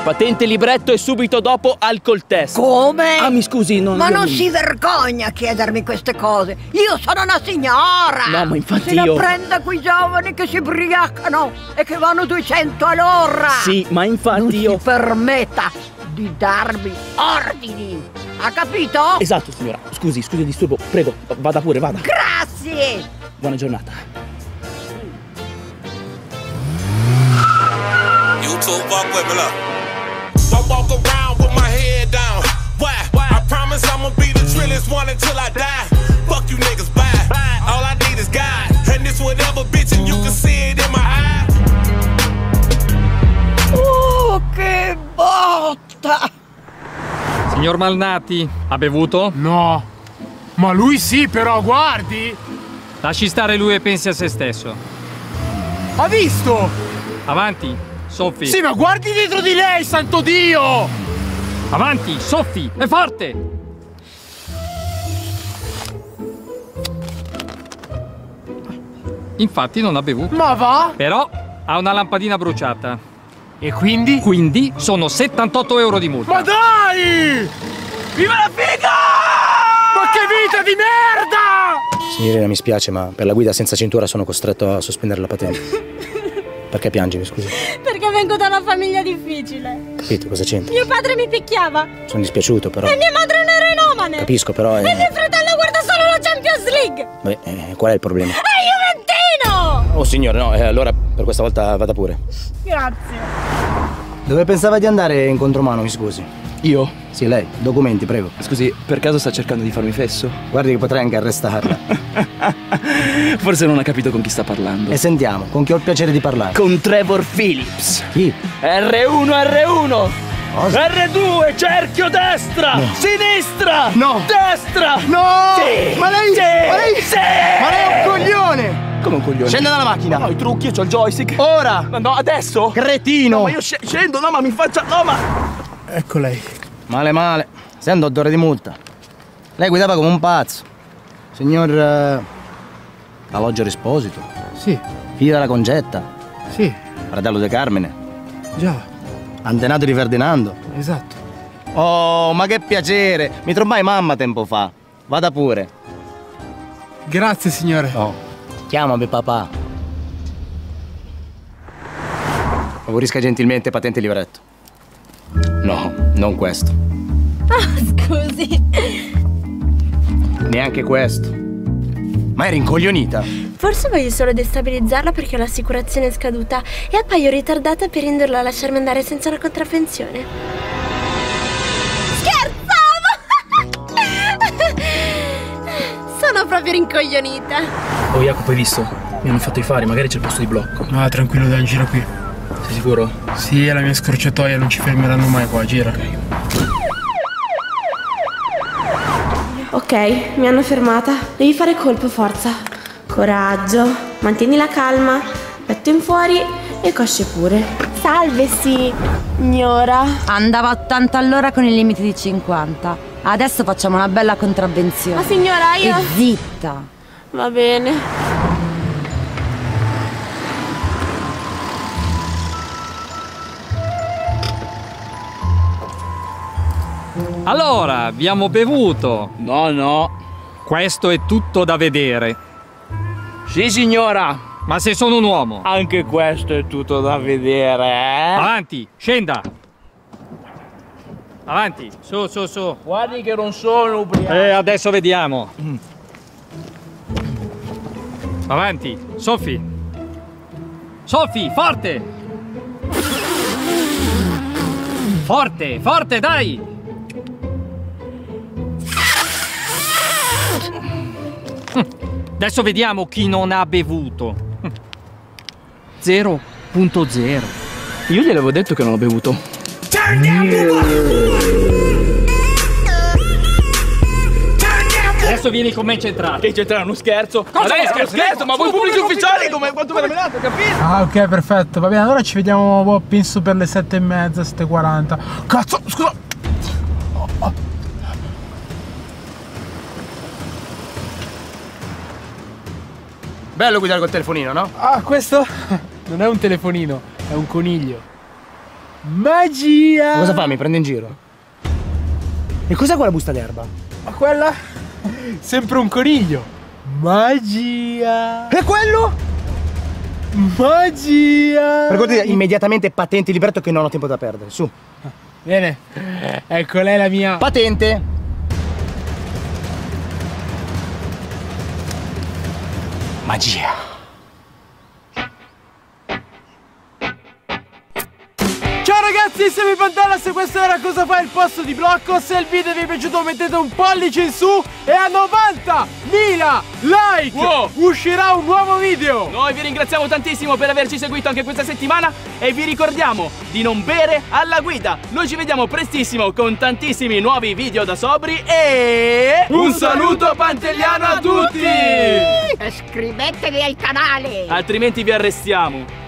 Patente libretto e subito dopo alcol test. Come? Ah, mi scusi, non... Ma non si vergogna a chiedermi queste cose. Io sono una signora. No, ma infatti Se io... la prenda quei giovani che si ubriacano e che vanno 200 all'ora. Sì, ma infatti non io... si permetta di darmi ordini. Ha capito? Esatto, signora. Scusi il disturbo. Prego, vada pure, vada. Grazie. Buona giornata. YouTube, walk with me, look. Walk around with my head down. Why? I promise I'ma be the trillest one until I die. Fuck you niggas, bye. All I need is God. And this whatever bitch, and you can see it in my eye. Oh, che botta! Signor Malnati, ha bevuto? No. Ma lui sì, però, guardi! Lasci stare lui e pensi a se stesso. Ha visto? Avanti, soffi. Sì, ma guardi dietro di lei, santo Dio! Avanti, soffi, è forte! Infatti non ha bevuto. Ma va? Però ha una lampadina bruciata. E quindi? Quindi sono 78 euro di multa. Ma dai! Viva la figa! Ma che vita di merda! Signorina, mi spiace, ma per la guida senza cintura sono costretto a sospendere la patente. Perché piangi, mi scusi? Perché vengo da una famiglia difficile. Capito, cosa c'entra? Mio padre mi picchiava. Sono dispiaciuto, però. E mia madre è un eroinomane. Capisco, però. E mio fratello guarda solo la Champions League. Beh, qual è il problema? È Juventino! Oh, signore, no, allora per questa volta vada pure. Grazie. Dove pensava di andare in contromano, mi scusi? Io? Sì, lei. Documenti, prego. Scusi, per caso sta cercando di farmi fesso? Guardi che potrei anche arrestarla. Forse non ha capito con chi sta parlando. E sentiamo, con chi ho il piacere di parlare? Con Trevor Phillips. Chi? R1, R1. Cosa? R2, cerchio destra! No. Sinistra! No! Destra! No! Sì! Ma lei... Sì! Ma lei... Sì! Ma lei è un coglione! Come un coglione? Scende dalla macchina! No, i trucchi, io c'ho il joystick. Ora! No, adesso? Cretino! No, ma io scendo, no, ma mi faccia... No, ma... Ecco lei. Male, male. Sento 8 ore di multa. Lei guidava come un pazzo. Signor... Calogero Esposito. Sì, Figlio della Concetta. sì, Fratello di Carmine. già, Antenato di Ferdinando. esatto. Oh, ma che piacere! Mi trombai mamma tempo fa. Vada pure. Grazie, signore. Oh, chiamami papà. Favorisca gentilmente patente libretto. No, non questo. Scusi. Neanche questo. Ma eri incoglionita? Forse voglio solo destabilizzarla perché ho l'assicurazione scaduta e appaio ritardata per indurla a lasciarmi andare senza una contravvenzione. Scherzavo! Sono proprio rincoglionita. Oh, Jacopo, hai visto? Mi hanno fatto i fari, magari c'è il posto di blocco. Ah, tranquillo, dai, gira qui. Sei sicuro? Sì, è la mia scorciatoia, non ci fermeranno mai qua, gira. Ok, mi hanno fermata. Devi fare colpo, forza. Coraggio, mantieni la calma, petto in fuori e cosce pure. Salve, signora. Andava a 80 all'ora con il limite di 50. Adesso facciamo una bella contravvenzione. Ma signora, io... E zitta. Va bene. Allora, abbiamo bevuto. No, no. Questo è tutto da vedere. Sì, signora. Ma se sono un uomo. Anche questo è tutto da vedere, eh? Avanti, scenda. Avanti, su, su, su. Guardi che non sono ubriaco. Adesso vediamo. Avanti, Sofì. Sofì, forte. Forte, forte, dai. Adesso vediamo chi non ha bevuto. 0.0. Io gli avevo detto che non ho bevuto. Adesso vieni con me in centrale. Che c'entra uno scherzo? Cosa Ma lei uno è scherzo? Ma voi pubblici ufficiali come quanto me la menate, capito? Ah, ok, perfetto, va bene, allora ci vediamo, penso per le 7:30, 7:40. Cazzo, scusa! Bello guidare col telefonino, no? Ah, questo non è un telefonino, è un coniglio. Magia! Ma cosa fa? Mi prende in giro? E cos'è quella busta d'erba? Ma quella? Sempre un coniglio. Magia! E quello? Magia! Per cortesia, immediatamente patente il libretto che non ho tempo da perdere, su. Bene, ecco lei la mia... Patente! Magia! Ciao ragazzi, siamo i Pantallas e questo era Cosa Fai il Posto di Blocco. Se il video vi è piaciuto mettete un pollice in su e a 90.000 like uscirà un nuovo video. Noi vi ringraziamo tantissimo per averci seguito anche questa settimana e vi ricordiamo di non bere alla guida. Noi ci vediamo prestissimo con tantissimi nuovi video da sobri e... un saluto pantelliano a tutti! Iscrivetevi al canale! Altrimenti vi arrestiamo.